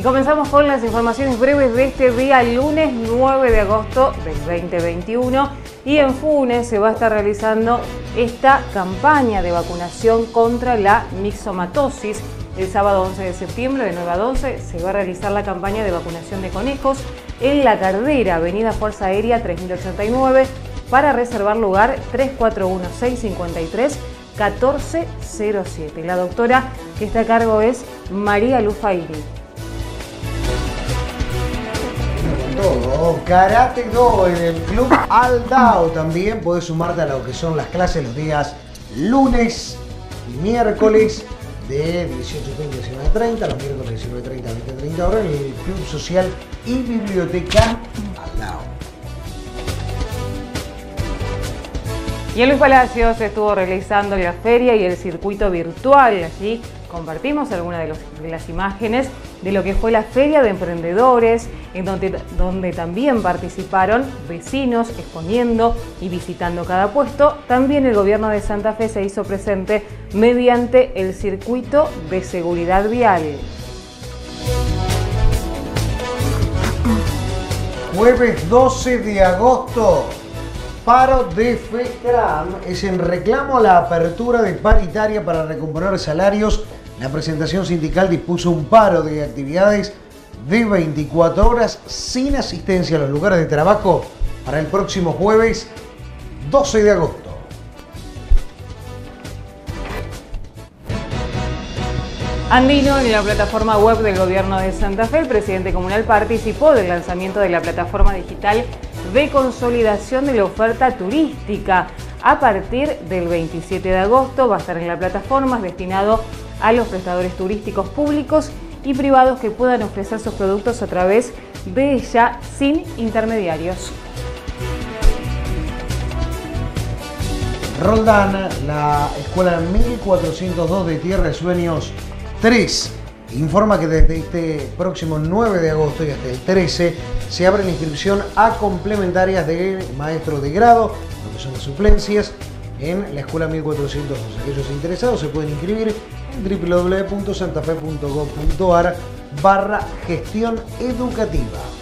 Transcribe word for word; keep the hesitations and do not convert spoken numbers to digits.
comenzamos con las informaciones breves de este día, lunes nueve de agosto del veinte veintiuno. Y en Funes se va a estar realizando esta campaña de vacunación contra la mixomatosis. El sábado once de septiembre de nueve a doce se va a realizar la campaña de vacunación de conejos en La Cardera, avenida Fuerza Aérea tres mil ochenta y nueve. Para reservar lugar, tres cuatro uno seis cinco tres uno cuatro cero siete. La doctora que está a cargo es María Lufairi. Todo. Karate Do en el Club Aldao. También podés sumarte a lo que son las clases los días lunes y miércoles de dieciocho treinta a diecinueve treinta, los miércoles de diecinueve treinta a veinte treinta horas en el Club Social y Biblioteca Aldao. Y en Luis Palacio se estuvo realizando la feria y el circuito virtual. Allí compartimos algunas de, los, de las imágenes de lo que fue la feria de emprendedores, en donde, donde también participaron vecinos exponiendo y visitando cada puesto. También el gobierno de Santa Fe se hizo presente mediante el circuito de seguridad vial. Jueves doce de agosto. Paro de FETRAM es en reclamo a la apertura de paritaria para recomponer salarios. La presentación sindical dispuso un paro de actividades de veinticuatro horas sin asistencia a los lugares de trabajo para el próximo jueves doce de agosto. Andino, en la plataforma web del gobierno de Santa Fe, el presidente comunal participó del lanzamiento de la plataforma digital de consolidación de la oferta turística. A partir del veintisiete de agosto va a estar en la plataforma destinado a los prestadores turísticos públicos y privados que puedan ofrecer sus productos a través de ella sin intermediarios. Roldán, la escuela mil cuatrocientos dos de Tierra de Sueños tres, informa que desde este próximo nueve de agosto y hasta el trece se abre la inscripción a complementarias de maestro de grado, lo que son las suplencias, en la escuela mil cuatrocientos dos. Aquellos interesados se pueden inscribir en w w w punto santafe punto gov punto ar barra gestión educativa.